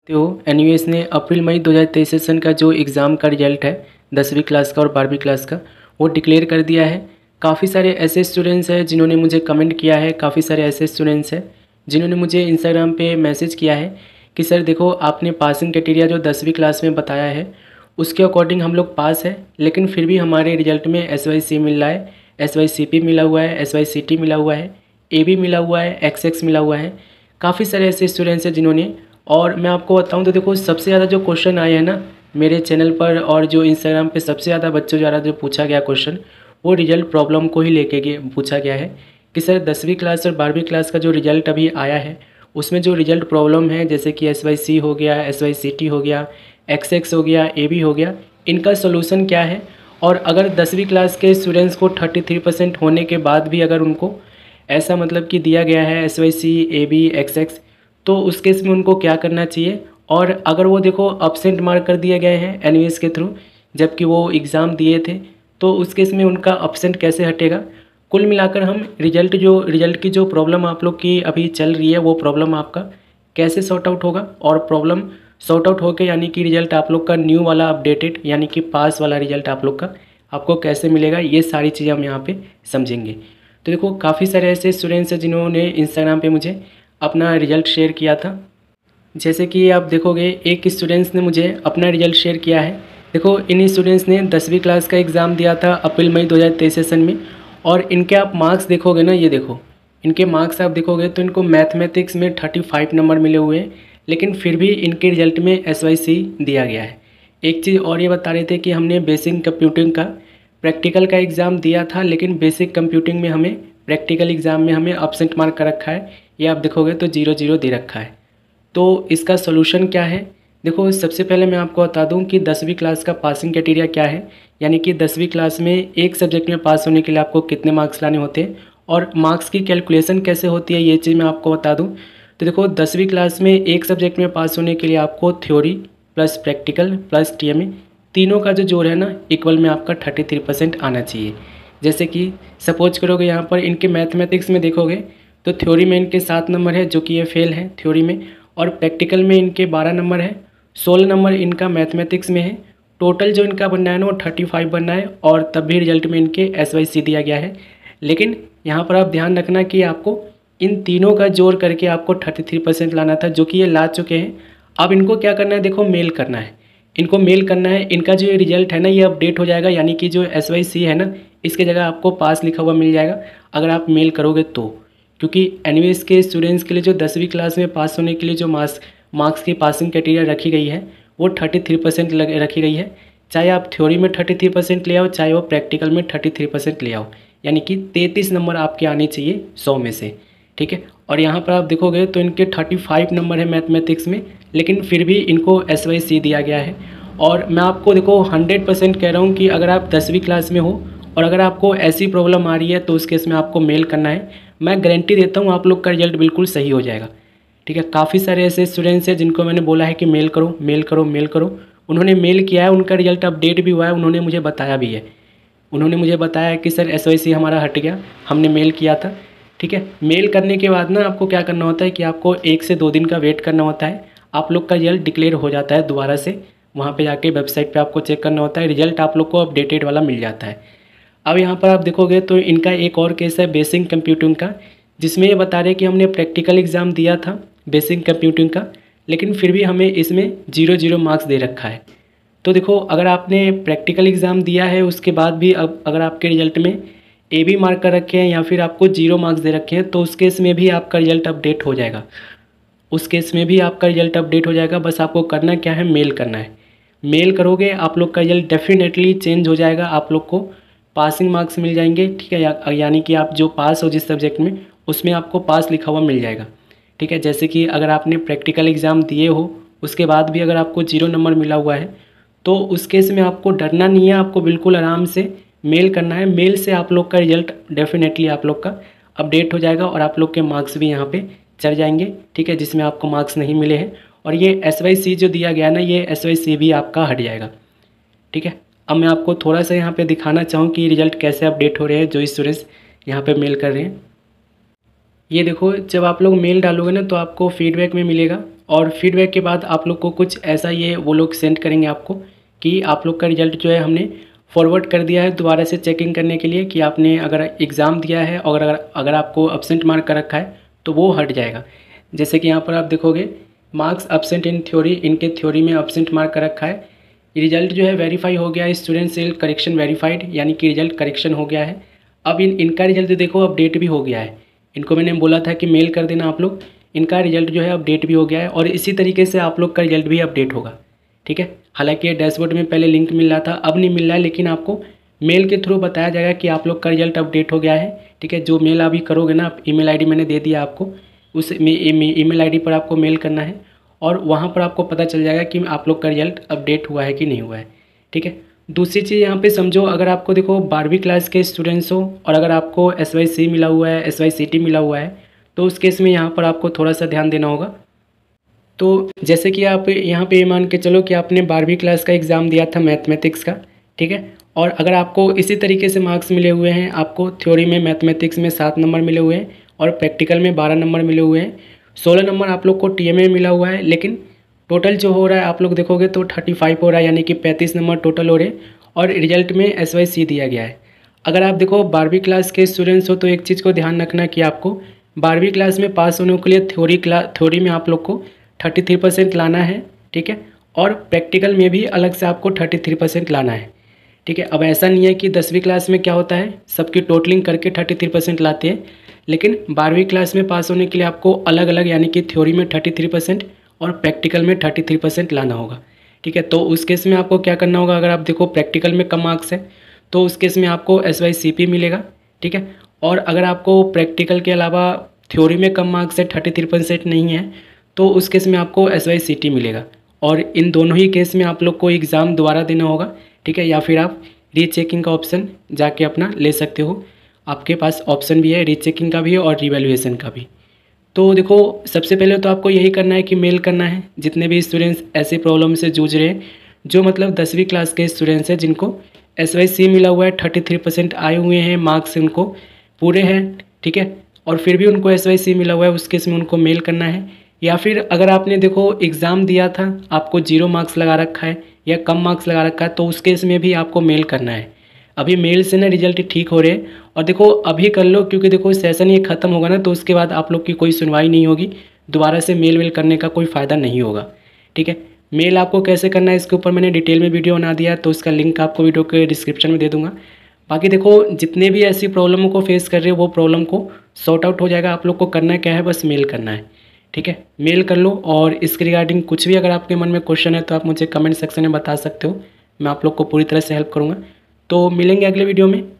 तो एनयूएस ने अप्रैल मई 2023 सेशन का जो एग्ज़ाम का रिजल्ट है 10वीं क्लास का और 12वीं क्लास का वो डिक्लेयर कर दिया है। काफ़ी सारे ऐसे स्टूडेंट्स हैं जिन्होंने मुझे कमेंट किया है, काफ़ी सारे ऐसे स्टूडेंट्स हैं जिन्होंने मुझे इंस्टाग्राम पे मैसेज किया है कि सर देखो आपने पासिंग क्राइटेरिया जो 10वीं क्लास में बताया है उसके अकॉर्डिंग हम लोग पास है, लेकिन फिर भी हमारे रिजल्ट में SYC मिल रहा है, SYCP मिला हुआ है, SYCT मिला हुआ है, AB मिला हुआ है, XX मिला हुआ है। काफ़ी सारे ऐसे स्टूडेंट्स हैं जिन्होंने, और मैं आपको बताऊं तो देखो सबसे ज़्यादा जो क्वेश्चन आए हैं ना मेरे चैनल पर और जो इंस्टाग्राम पे सबसे ज़्यादा बच्चों द्वारा जो पूछा गया क्वेश्चन वो रिजल्ट प्रॉब्लम को ही लेके पूछा गया है कि सर 10वीं क्लास और 12वीं क्लास का जो रिजल्ट अभी आया है उसमें जो रिजल्ट प्रॉब्लम है जैसे कि SYC हो गया, SYCT हो गया, XX हो गया, AB हो गया, इनका सोल्यूशन क्या है। और अगर 10वीं क्लास के स्टूडेंट्स को 33% होने के बाद भी अगर उनको ऐसा मतलब कि दिया गया है SYC, AB, XX, तो उस केस में उनको क्या करना चाहिए। और अगर वो देखो अब्सेंट मार्क कर दिए गए हैं एनयूएस के थ्रू जबकि वो एग्ज़ाम दिए थे, तो उस केस में उनका अब्सेंट कैसे हटेगा। कुल मिलाकर हम रिजल्ट की जो प्रॉब्लम आप लोग की अभी चल रही है वो प्रॉब्लम आपका कैसे सॉर्ट आउट होगा, और प्रॉब्लम सॉर्ट आउट होकर यानी कि रिजल्ट आप लोग का न्यू वाला अपडेटेड यानी कि पास वाला रिजल्ट आप लोग का आपको कैसे मिलेगा, ये सारी चीज़ें हम यहाँ पे समझेंगे। तो देखो काफ़ी सारे ऐसे स्टूडेंट्स हैं जिन्होंने इंस्टाग्राम पे मुझे अपना रिजल्ट शेयर किया था। जैसे कि आप देखोगे एक स्टूडेंट्स ने मुझे अपना रिजल्ट शेयर किया है। देखो इन स्टूडेंट्स ने 10वीं क्लास का एग्ज़ाम दिया था अप्रैल मई 2023 सेशन में, और इनके आप मार्क्स देखोगे ना, ये देखो इनके मार्क्स आप देखोगे तो इनको मैथमेटिक्स में 35 नंबर मिले हुए हैं, लेकिन फिर भी इनके रिजल्ट में SYC दिया गया है। एक चीज़ और ये बता रहे थे कि हमने बेसिक कंप्यूटिंग का प्रैक्टिकल का एग्ज़ाम दिया था, लेकिन बेसिक कंप्यूटिंग में हमें प्रैक्टिकल एग्ज़ाम में हमें अब्सेंट मार्क कर रखा है, ये आप देखोगे तो 0 दे रखा है। तो इसका सोल्यूशन क्या है। देखो सबसे पहले मैं आपको बता दूं कि 10वीं क्लास का पासिंग क्राइटेरिया क्या है, यानी कि 10वीं क्लास में एक सब्जेक्ट में पास होने के लिए आपको कितने मार्क्स लाने होते हैं और मार्क्स की कैलकुलेशन कैसे होती है, ये चीज़ मैं आपको बता दूं। तो देखो 10वीं क्लास में एक सब्जेक्ट में पास होने के लिए आपको theory plus practical plus TMA तीनों का जो जोड़ है ना इक्वल में आपका 33% आना चाहिए। जैसे कि सपोज करोगे यहाँ पर इनके मैथमेटिक्स में देखोगे तो थ्योरी में इनके 7 नंबर है जो कि ये फेल है थ्योरी में, और प्रैक्टिकल में इनके 12 नंबर है, 16 नंबर इनका मैथमेटिक्स में है। टोटल जो इनका बनना है ना वो 35 बनना है, और तब भी रिजल्ट में इनके SYC दिया गया है। लेकिन यहाँ पर आप ध्यान रखना कि आपको इन तीनों का जोड़ करके आपको 33% लाना था, जो कि ये ला चुके हैं। अब इनको क्या करना है, देखो मेल करना है, इनको मेल करना है। इनका जो ये रिजल्ट है ना ये अपडेट हो जाएगा, यानी कि जो SYC है ना इसके जगह आपको पास लिखा हुआ मिल जाएगा अगर आप मेल करोगे तो। क्योंकि एनयूएस के स्टूडेंट्स के लिए जो 10वीं क्लास में पास होने के लिए जो मार्क्स की पासिंग क्राइटेरिया रखी गई है वो 33% रखी गई है। चाहे आप थ्योरी में 33% ले आओ, चाहे वो प्रैक्टिकल में 33% ले आओ, यानी कि 33 नंबर आपके आने चाहिए 100 में से, ठीक है। और यहाँ पर आप देखोगे तो इनके 35 नंबर है मैथमेटिक्स में, लेकिन फिर भी इनको SYC दिया गया है। और मैं आपको देखो 100% कह रहा हूँ कि अगर आप 10वीं क्लास में हो और अगर आपको ऐसी प्रॉब्लम आ रही है तो उस केस में आपको मेल करना है। मैं गारंटी देता हूँ आप लोग का रिजल्ट बिल्कुल सही हो जाएगा, ठीक है। काफ़ी सारे ऐसे स्टूडेंट्स हैं जिनको मैंने बोला है कि मेल करो मेल करो मेल करो, उन्होंने मेल किया है, उनका रिजल्ट अपडेट भी हुआ है, उन्होंने मुझे बताया भी है। उन्होंने मुझे बताया कि सर SYC हमारा हट गया, हमने मेल किया था, ठीक है। मेल करने के बाद ना आपको क्या करना होता है कि आपको 1 से 2 दिन का वेट करना होता है, आप लोग का रिजल्ट डिक्लेयर हो जाता है दोबारा से। वहाँ पे जाके वेबसाइट पे आपको चेक करना होता है, रिजल्ट आप लोग को अपडेटेड वाला मिल जाता है। अब यहाँ पर आप देखोगे तो इनका एक और केस है बेसिक कंप्यूटिंग का, जिसमें ये बता रहे कि हमने प्रैक्टिकल एग्ज़ाम दिया था बेसिक कंप्यूटिंग का, लेकिन फिर भी हमें इसमें 0 मार्क्स दे रखा है। तो देखो अगर आपने प्रैक्टिकल एग्ज़ाम दिया है उसके बाद भी अब अगर आपके रिजल्ट में AB मार्क कर रखे हैं या फिर आपको 0 मार्क्स दे रखे हैं तो उस केस में भी आपका रिजल्ट अपडेट हो जाएगा, उस केस में भी आपका रिजल्ट अपडेट हो जाएगा। बस आपको करना क्या है, मेल करना है। मेल करोगे आप लोग का रिजल्ट डेफिनेटली चेंज हो जाएगा, आप लोग को पासिंग मार्क्स मिल जाएंगे, ठीक है। यानी कि आप जो पास हो जिस सब्जेक्ट में उसमें आपको पास लिखा हुआ मिल जाएगा, ठीक है। जैसे कि अगर आपने प्रैक्टिकल एग्ज़ाम दिए हो उसके बाद भी अगर आपको 0 नंबर मिला हुआ है तो उस केस में आपको डरना नहीं है, आपको बिल्कुल आराम से मेल करना है। मेल से आप लोग का रिजल्ट डेफिनेटली आप लोग का अपडेट हो जाएगा और आप लोग के मार्क्स भी यहाँ पे चढ़ जाएंगे, ठीक है, जिसमें आपको मार्क्स नहीं मिले हैं। और ये SYC जो दिया गया ना ये SYC भी आपका हट जाएगा, ठीक है। अब मैं आपको थोड़ा सा यहाँ पे दिखाना चाहूँ कि रिजल्ट कैसे अपडेट हो रहे हैं जो स्टूडेंट्स यहाँ पे मेल कर रहे हैं। ये देखो जब आप लोग मेल डालोगे ना तो आपको फीडबैक में मिलेगा और फीडबैक के बाद आप लोग को कुछ ऐसा ये वो लोग सेंड करेंगे आपको कि आप लोग का रिजल्ट जो है हमने फॉरवर्ड कर दिया है दोबारा से चेकिंग करने के लिए कि आपने अगर एग्ज़ाम दिया है और अगर आपको एब्सेंट मार्क कर रखा है तो वो हट जाएगा। जैसे कि यहाँ पर आप देखोगे मार्क्स एब्सेंट इन थ्योरी, इनके थ्योरी में एब्सेंट मार्क कर रखा है। रिजल्ट जो है वेरीफाई हो गया है, स्टूडेंट सेल करेक्शन वेरीफाइड, यानी कि रिजल्ट करेक्शन हो गया है। अब इनका रिजल्ट देखो अपडेट भी हो गया है। इनको मैंने बोला था कि मेल कर देना आप लोग, इनका रिजल्ट जो है अपडेट भी हो गया है और इसी तरीके से आप लोग का रिजल्ट भी अपडेट होगा। ठीक है, हालांकि ये डैशबोर्ड में पहले लिंक मिल रहा था, अब नहीं मिल रहा है, लेकिन आपको मेल के थ्रू बताया जाएगा कि आप लोग का रिजल्ट अपडेट हो गया है। ठीक है, जो मेल अभी करोगे ना, आप ईमेल आईडी मैंने दे दिया आपको, उस ईमेल आईडी पर आपको मेल करना है और वहाँ पर आपको पता चल जाएगा कि आप लोग का रिजल्ट अपडेट हुआ है कि नहीं हुआ है। ठीक है, दूसरी चीज़ यहाँ पे समझो, अगर आपको देखो 12वीं क्लास के स्टूडेंट्स हो और अगर आपको SYC मिला हुआ है, SYCT मिला हुआ है, तो उस केस में यहाँ पर आपको थोड़ा सा ध्यान देना होगा। तो जैसे कि आप यहाँ पे ये मान के चलो कि आपने 12वीं क्लास का एग्ज़ाम दिया था मैथमेटिक्स का। ठीक है, और अगर आपको इसी तरीके से मार्क्स मिले हुए हैं, आपको थ्योरी में मैथमेटिक्स में 7 नंबर मिले हुए हैं और प्रैक्टिकल में 12 नंबर मिले हुए हैं, 16 नंबर आप लोग को TMA मिला हुआ है, लेकिन टोटल जो हो रहा है आप लोग देखोगे तो 35 हो रहा है, यानी कि 35 नंबर टोटल हो रहे हैं और रिजल्ट में SYC दिया गया है। अगर आप देखो 12वीं क्लास के स्टूडेंट्स हो तो एक चीज़ को ध्यान रखना कि आपको 12वीं क्लास में पास होने के लिए थ्योरी में आप लोग को 33% लाना है। ठीक है, और प्रैक्टिकल में भी अलग से आपको 33% लाना है। ठीक है, अब ऐसा नहीं है कि 10वीं क्लास में क्या होता है सबकी टोटलिंग करके 33% लाते हैं, लेकिन 12वीं क्लास में पास होने के लिए आपको अलग अलग, यानी कि थ्योरी में 33% और प्रैक्टिकल में 33% लाना होगा। ठीक है, तो उस केस में आपको क्या करना होगा, अगर आप देखो प्रैक्टिकल में कम मार्क्स है तो उस केस में आपको SYCP मिलेगा। ठीक है, और अगर आपको प्रैक्टिकल के अलावा थ्योरी में कम मार्क्स है, 33% नहीं है, तो उस केस में आपको SYCT मिलेगा और इन दोनों ही केस में आप लोग को एग्ज़ाम दोबारा देना होगा। ठीक है, या फिर आप रीचेकिंग का ऑप्शन जाके अपना ले सकते हो, आपके पास ऑप्शन भी है, रीचेकिंग का भी है और रिवैल्यूएशन का भी। तो देखो सबसे पहले तो आपको यही करना है कि मेल करना है जितने भी स्टूडेंट्स ऐसे प्रॉब्लम से जूझ रहे हैं, जो मतलब 10वीं क्लास के स्टूडेंट्स हैं जिनको SYC मिला हुआ है, 33% आए हुए हैं, मार्क्स उनको पूरे हैं। ठीक है, और फिर भी उनको SYC मिला हुआ है, उस केस में उनको मेल करना है। या फिर अगर आपने देखो एग्ज़ाम दिया था, आपको 0 मार्क्स लगा रखा है या कम मार्क्स लगा रखा है, तो उस केस में भी आपको मेल करना है। अभी मेल से ना रिजल्ट ठीक हो रहे हैं और देखो अभी कर लो, क्योंकि देखो सेशन ये ख़त्म होगा ना तो उसके बाद आप लोग की कोई सुनवाई नहीं होगी, दोबारा से मेल करने का कोई फ़ायदा नहीं होगा। ठीक है, मेल आपको कैसे करना है इसके ऊपर मैंने डिटेल में वीडियो बना दिया है, तो उसका लिंक आपको वीडियो के डिस्क्रिप्शन में दे दूँगा। बाकी देखो जितने भी ऐसी प्रॉब्लमों को फेस कर रहे हो वो प्रॉब्लम को सॉर्ट आउट हो जाएगा। आप लोग को करना क्या है, बस मेल करना है। ठीक है, मेल कर लो और इसके रिगार्डिंग कुछ भी अगर आपके मन में क्वेश्चन है तो आप मुझे कमेंट सेक्शन में बता सकते हो, मैं आप लोग को पूरी तरह से हेल्प करूँगा। तो मिलेंगे अगले वीडियो में।